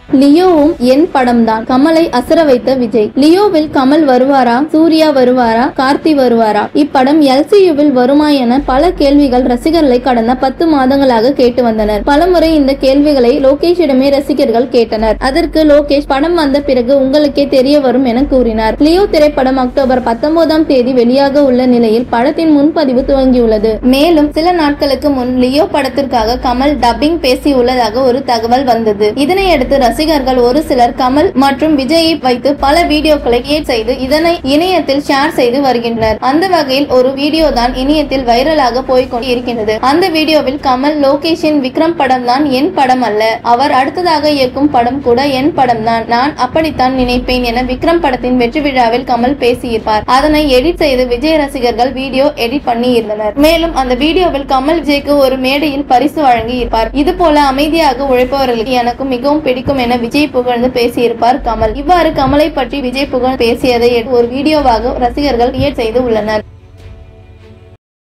லியோவும் என் படம் தான். கமலை அசர வைத்த விஜய். லியோவில் கமல் வருவாரா, சூர்யா வருவாரா, கார்த்தி வருவாரா, இப்படம் எல்சியூவில் வருமா என பல கேள்விகள் ரசிகர்களை கடந்த 10 மாதங்களாக கேட்டு வந்தனர். பலமுறை இந்த கேள்விகளை லோகேஷிடமே ரசிகர்கள் கேட்டனர். அதற்கு லோகேஷ் படம் வந்த பிறகு உங்களுக்கே தெரிய வரும் என கூறினார். லியோ திரைப்படம் அக்டோபர் 19ஆம் தேதி வெளியாக உள்ள நிலையில் படத்தின் முன்பதிவு துவங்கியுள்ளது. மேலும் சில நாட்களுக்கு முன் லியோ படத்திற்காக கமல் டப்பிங் பேசியுள்ளதாக ஒரு தகவல் வந்தது. இதனையடுத்து ரசிகர்கள் ஒரு சிலர் கமல் மற்றும் விஜயை வைத்து பல வீடியோக்களை கிரியேட் செய்து இதனை இணையத்தில் ஷேர் செய்து வருகின்றனர். அந்த வகையில் ஒரு வீடியோ தான் இணையத்தில் வைரலாக போய்கொண்டு இருக்கின்றது. அந்த வீடியோவில் கமல் லோகேஷின் விக்ரம் படம் தான் என் படம் அல்ல, அவர் அடுத்ததாக இயக்கும் படம் கூட என் படம் தான், நான் அப்படித்தான் நினைப்பேன் என விக்ரம் படத்தின் வெற்றி விழாவில் கமல் பேசியிருப்பார். அதனை எடிட் செய்து விஜய் ரசிகர்கள் வீடியோ எடிட் பண்ணி இருந்தனர். மேலும் அந்த வீடியோவில் கமல் விஜய்க்கு ஒரு மேடையில் பரிசு வழங்கி இருப்பார். இது போல அமைதியாக உழைப்பவர்களுக்கு எனக்கு மிகவும் பிடிக்கும் என விஜய் புகழ்ந்து பேசியிருப்பார் கமல். இவ்வாறு கமலை பற்றி விஜய் புகழ் பேசியதை ஒரு வீடியோவாக ரசிகர்கள் கிரியேட் செய்து உள்ளனர்.